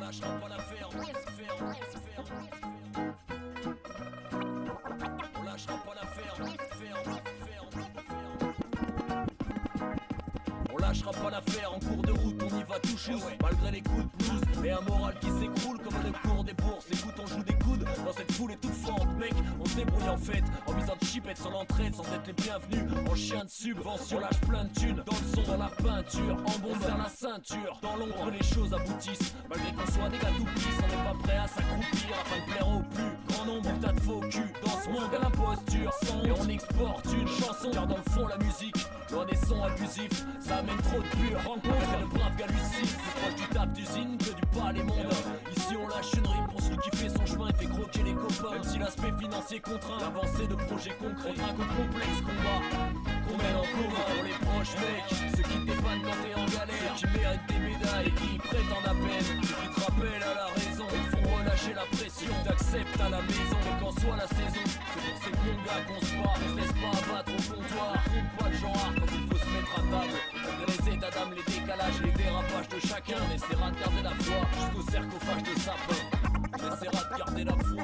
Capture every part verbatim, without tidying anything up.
lâchera pas l'affaire. On lâchera pas l'affaire. On lâchera pas l'affaire, en cours de route on y va tout chousse. Malgré les coups de blues et un moral qui s'écroule comme le cours des bourses. Écoute, on joue des coudes dans cette foule étouffante. Mec, on se débrouille en fait, en misant de chipette sur l'entraide sans être les bienvenus. En chien de subvention, lâche plein de thunes. Dans le son, dans la peinture, en bombe vers la ceinture. Dans l'ombre les choses aboutissent, malgré qu'on soit des gars tout pisses. On n'est pas prêt à s'accroupir afin de plaire au plus grand nombre. T'as de faux cul dans ce monde à l'imposture. Sans et on exporte une chanson, car dans le fond la musique, loin des sons abusifs, ça amène trop de pur. Rencontre le brave gars lucide, plus proche du tap d'usine que du palais monde. Ici on lâche une rime pour celui qui fait son chemin et fait croquer les copains. Même si l'aspect financier contraint l'avancée de projets concrets. Un coup complexe combat qu'on mène en commun pour les proches mecs, ceux qui te dépannent quand t'es en galère, ceux qui méritent des médailles et qui prétendent à peine, ceux qui te rappellent à la raison et font relâcher la pression. T'acceptes à la maison et qu'en soit la saison, c'est pour ces bons gars qu'on se bat, on se laisse pas abattre au comptoir. Compte pas le genre quand il faut se mettre à table. Malgré les états d'âme, les décalages, les dérapages de chacun, on essaiera de garder la foi jusqu'au sarcophage de sapin. On essaiera de garder la foi.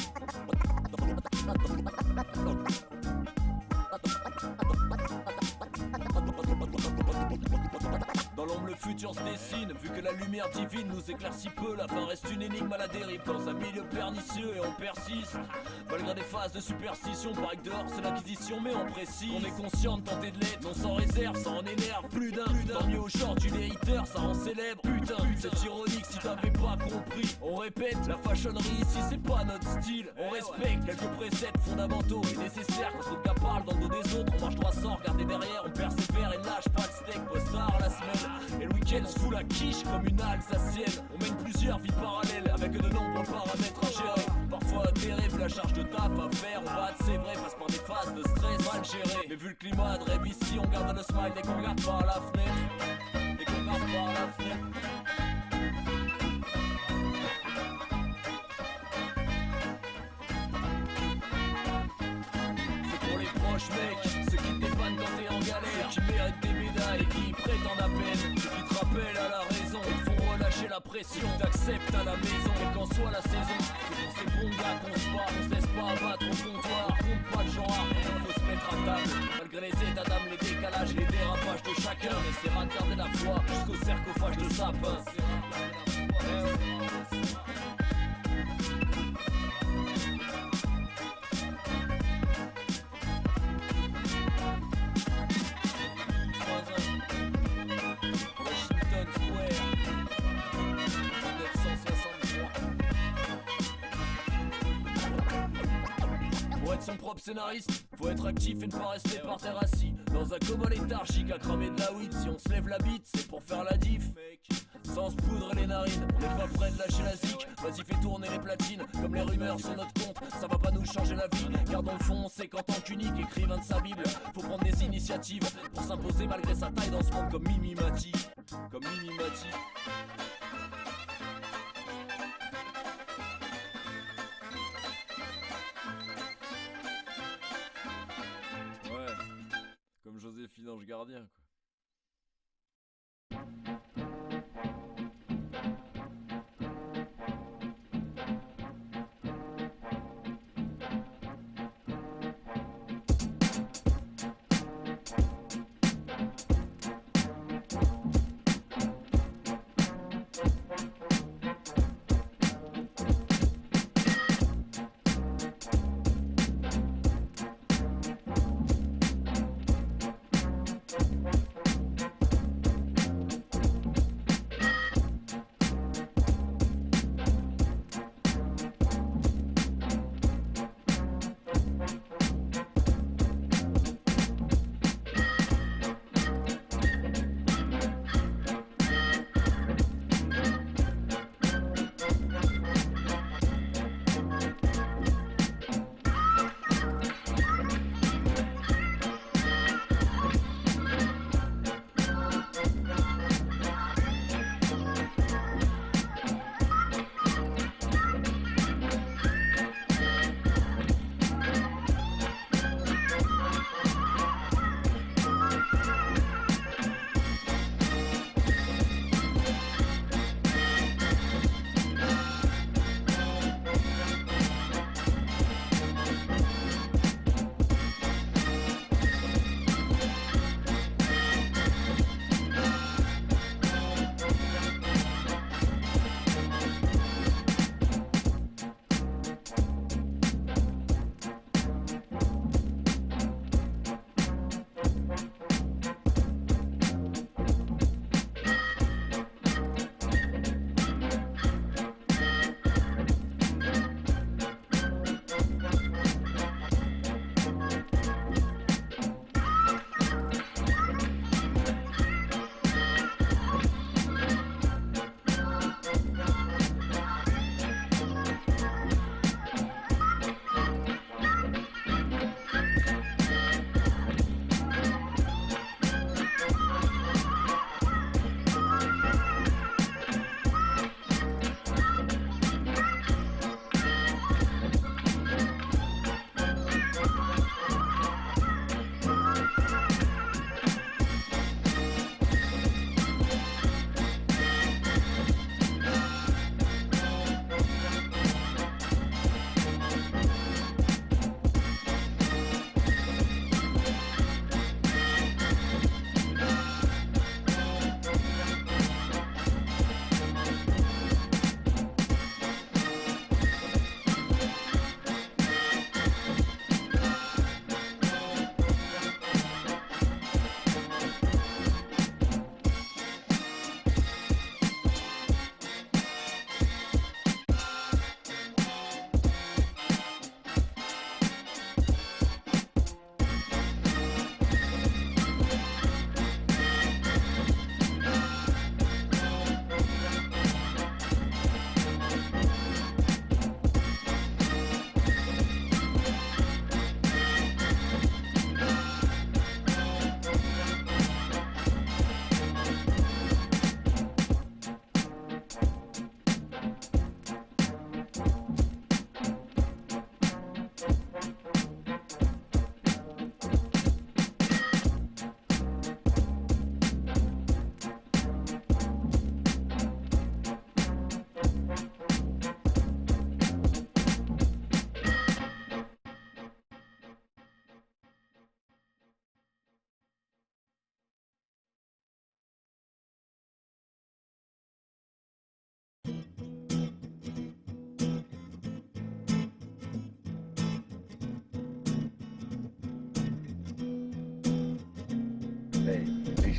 Dans l'ombre le futur se dessine, vu que la lumière divine nous éclaircit peu. La fin reste une énigme à la dérive dans un milieu pernicieux et on persiste. Malgré des phases de superstition, paraît que dehors c'est l'inquisition mais on précise. On est conscient de tenter de l'être, non sans réserve, ça en énerve plus d'un. Tant mieux aujourd'hui les haters, ça rend célèbre. Putain, c'est ironique si t'avais pas compris. On répète, la fashionnerie ici c'est pas notre style. On respecte quelques préceptes fondamentaux et nécessaires. Quand le gars parle dans le dos des autres, on marche droit sans regarder derrière. On persévère et lâche pas de steak, post-tard la semaine. Et le week-end se fout la quiche comme une alsacienne. On mène plusieurs vies parallèles avec de nombreux paramètres à gérer. Parfois terrible, la charge de taf à faire. On bat, c'est vrai, passe par des phases de stress mal gérées. Mais vu le climat de rêve ici, on garde le smile dès qu'on regarde par la fenêtre. Dès qu'on regarde par la fenêtre. C'est pour les proches mecs, ceux qui te dépannent quand t'es en galère, ceux qui méritent des médailles et qui prétendent à peine, ceux qui te rappellent à la raison et te font relâcher la pression. T'acceptes à la maison et qu'en soit la saison, c'est pour ces bons gars qu'on se bat, on se laisse pas abattre au comptoir. Compte pas le genre, il faut se mettre à table. Malgré les états d'âme, les décalages, les dérapages de chacun, on essaiera de garder la foi jusqu'au sarcophage de sapin. Pour être son propre scénariste, faut être actif et ne pas rester par terre assis dans un coma léthargique à cramer de la weed. Si on se lève la bite, c'est pour faire la diff. Sans se poudre les narines, on n'est pas prêt de lâcher la zik. Vas-y fais tourner les platines, comme les rumeurs sur notre compte. Ça va pas nous changer la vie, car dans le fond on sait qu'en tant qu'unique écrivain de sa bible, faut prendre des initiatives pour s'imposer malgré sa taille dans ce monde comme Mimi Mati. Comme Mimi Mati. Comme Joséphine Ange Gardien quoi. We'll be right back.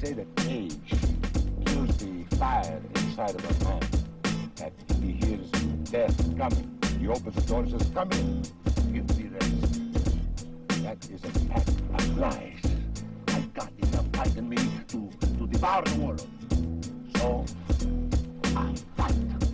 say that age kills the fire inside of a man. That if he hears death coming, he opens the door and says, "Come in, give me rest." That is a pack of lies. I've got enough fight in me to, to devour the world. So, I fight.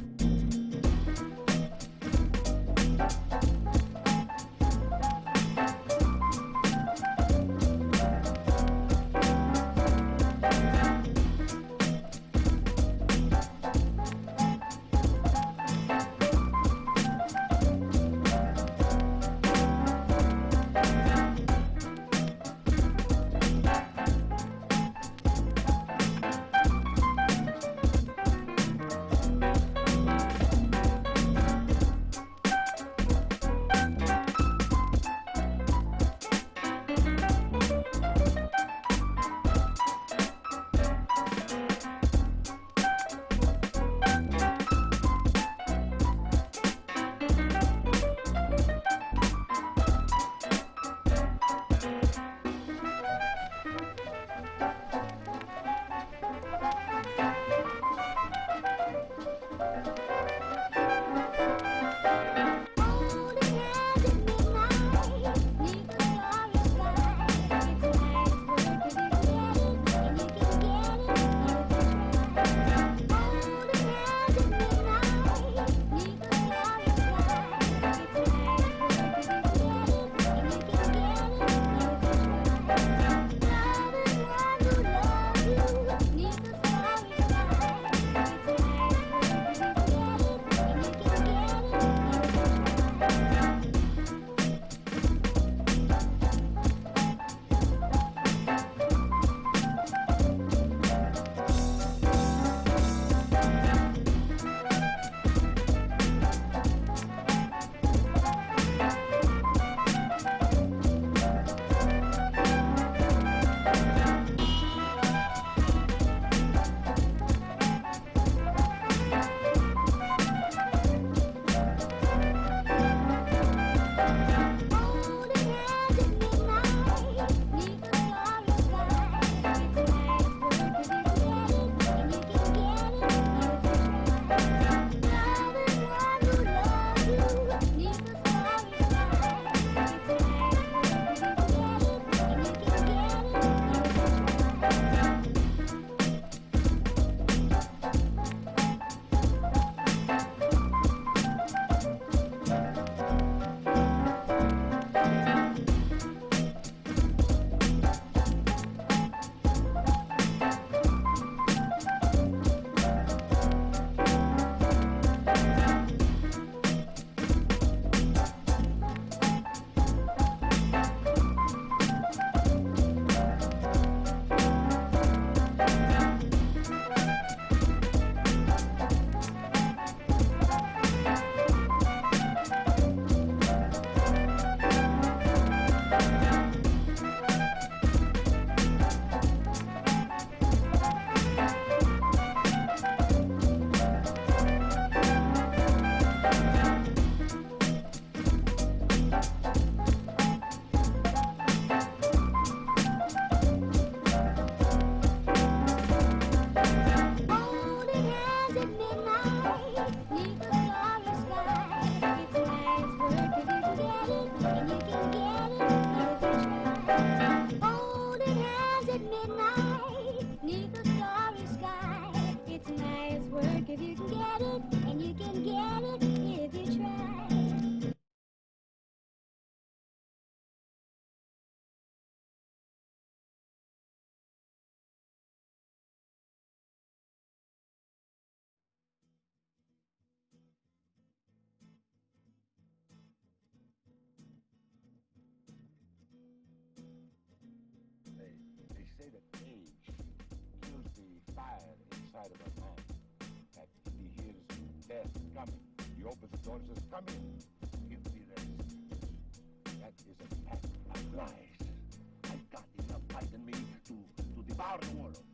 Say that age kills the fire inside of a man. That if he hears death coming, he opens the door and says, "Come in, give me rest." That is a pack of lies. I've got enough fight in me to, to devour the world.